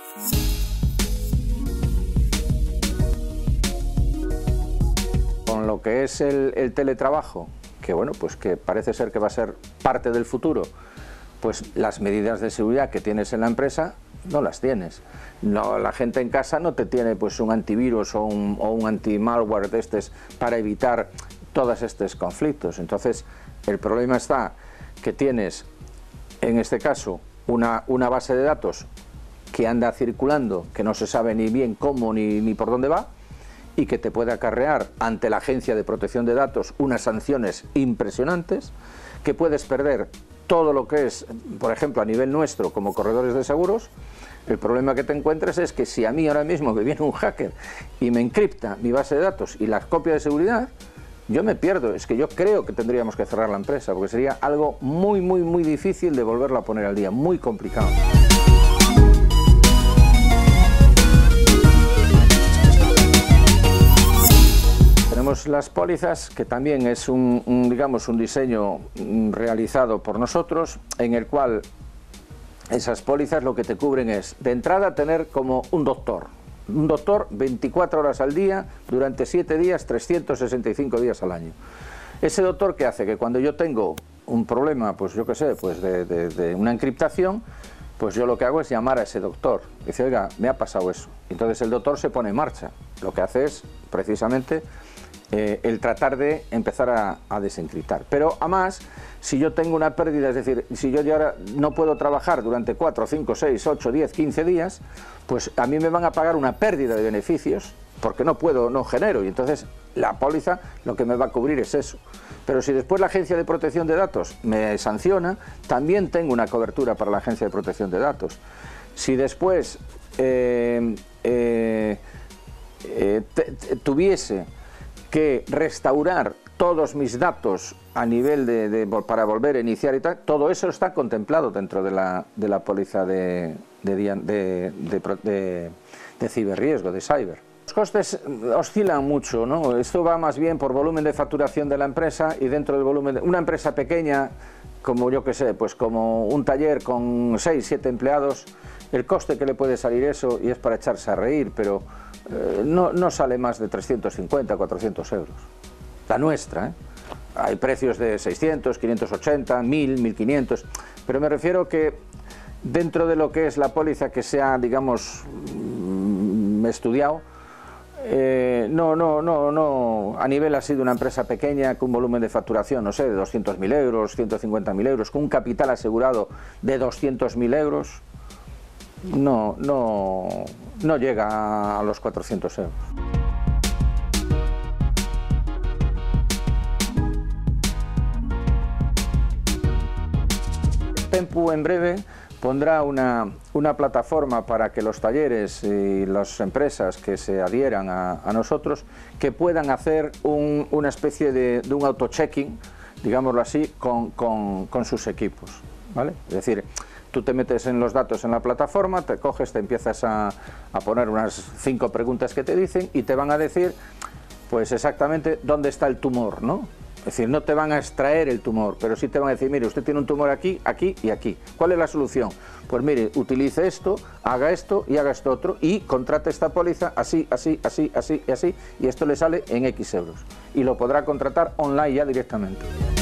Con lo que es el teletrabajo, que bueno, pues que parece ser que va a ser parte del futuro, pues las medidas de seguridad que tienes en la empresa no las tienes. No, la gente en casa no te tiene pues un antivirus o un anti-malware de estos para evitar todos estos conflictos. Entonces el problema está que tienes en este caso una base de datos que anda circulando, que no se sabe ni bien cómo ni por dónde va, y que te puede acarrear ante la Agencia de Protección de Datos unas sanciones impresionantes, que puedes perder todo lo que es, por ejemplo, a nivel nuestro como corredores de seguros. El problema que te encuentras es que si a mí ahora mismo me viene un hacker y me encripta mi base de datos y la copia de seguridad, yo me pierdo. Es que yo creo que tendríamos que cerrar la empresa, porque sería algo muy difícil de volverlo a poner al día, muy complicado. Tenemos las pólizas, que también es digamos, un diseño realizado por nosotros, en el cual esas pólizas lo que te cubren es, de entrada, tener como un doctor 24 horas al día, durante 7 días, 365 días al año. Ese doctor, ¿qué hace? Que cuando yo tengo un problema, pues yo qué sé, pues de una encriptación, pues yo lo que hago es llamar a ese doctor. Dice, oiga, me ha pasado eso. Entonces el doctor se pone en marcha. Lo que hace es, precisamente, el tratar de empezar a desencriptar. Pero además, si yo tengo una pérdida, es decir, si yo ya ahora no puedo trabajar durante 4, 5, 6, 8, 10, 15 días, pues a mí me van a pagar una pérdida de beneficios, porque no genero, y entonces la póliza lo que me va a cubrir es eso. Pero si después la Agencia de Protección de Datos me sanciona, también tengo una cobertura para la Agencia de Protección de Datos. Si después tuviese que restaurar todos mis datos a nivel para volver a iniciar y tal, todo eso está contemplado dentro de la póliza de ciberriesgo, de cyber. Los costes oscilan mucho, ¿no? Esto va más bien por volumen de facturación de la empresa, y dentro del volumen de una empresa pequeña, como yo que sé, pues como un taller con 6, 7 empleados, el coste que le puede salir eso, y es para echarse a reír, pero no sale más de 350, 400 euros. La nuestra, ¿eh? Hay precios de 600, 580, 1000, 1500, pero me refiero que dentro de lo que es la póliza que se ha, digamos, estudiado, a nivel así de una empresa pequeña con un volumen de facturación, no sé, de 200.000 euros, 150.000 euros, con un capital asegurado de 200.000 euros, no llega a los 400 euros. Tempu en breve pondrá una plataforma para que los talleres y las empresas que se adhieran a nosotros, que puedan hacer una especie de un auto-checking, digámoslo así, con sus equipos, ¿vale? Es decir, tú te metes en los datos en la plataforma, te coges, te empiezas a poner unas 5 preguntas que te dicen, y te van a decir pues exactamente dónde está el tumor, ¿no? Es decir, no te van a extraer el tumor, pero sí te van a decir, mire, usted tiene un tumor aquí, aquí y aquí. ¿Cuál es la solución? Pues mire, utilice esto, haga esto y haga esto otro, y contrate esta póliza así, así, así, así y así, y esto le sale en X euros. Y lo podrá contratar online ya directamente.